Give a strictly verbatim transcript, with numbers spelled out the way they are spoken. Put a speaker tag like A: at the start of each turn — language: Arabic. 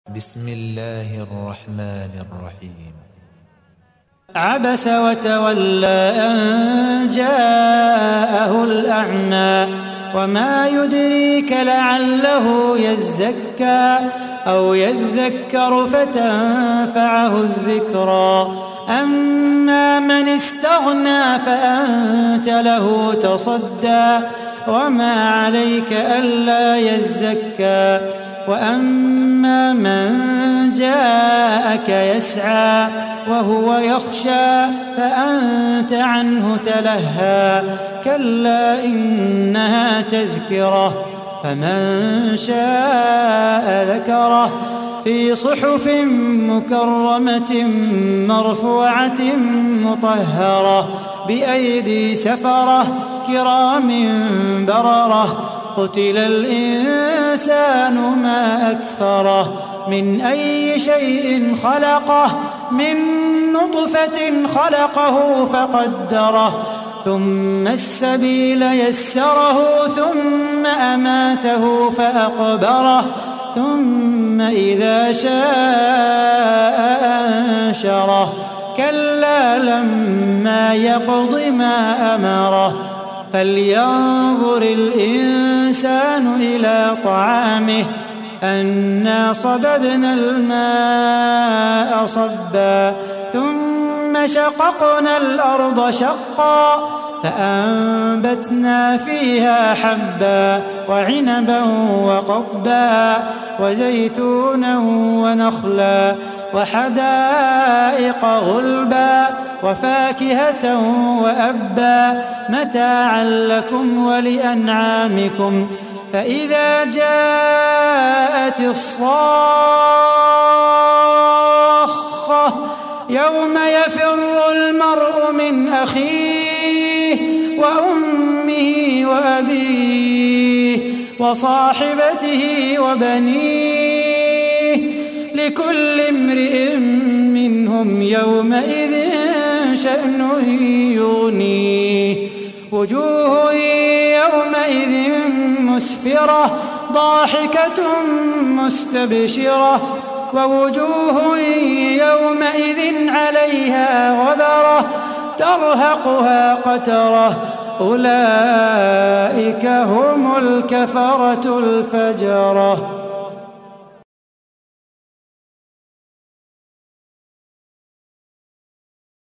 A: بسم الله الرحمن الرحيم.
B: عبس وتولى أن جاءه الأعمى وما يدريك لعله يزكى أو يذكر فتنفعه الذكرى. أما من استغنى فأنت له تصدى وما عليك ألا يزكى. وأما من جاءك يسعى وهو يخشى فأنت عنه تلهى. كلا إنها تذكرة فمن شاء ذكره في صحف مكرمة مرفوعة مطهرة بأيدي سفرة كرام بررة. قتل الإنسان ما أكفره من أي شيء خلقه من نطفة خلقه فقدره ثم السبيل يسره ثم أماته فأقبره ثم إذا شاء أنشره. كلا لما يقض ما أمره. فلينظر الإنسان إلى طعامه أنا صببنا الماء صبا ثم شققنا الأرض شقا فأنبتنا فيها حبا وعنبا وقضبا وزيتونا ونخلا وحدائق غلبا وفاكهة وأبا متاعا لكم ولأنعامكم. فإذا جاءت الصاخة يوم يفر المرء من أخيه وأمه وأبيه وصاحبته وبنيه لكل امرئ منهم يومئذ شأن يغنيه. وجوه يومئذ مسفرة ضاحكة مستبشرة ووجوه يومئذ عليها غبرة ترهقها قترة. أولئك هم الكفرة الفجرة.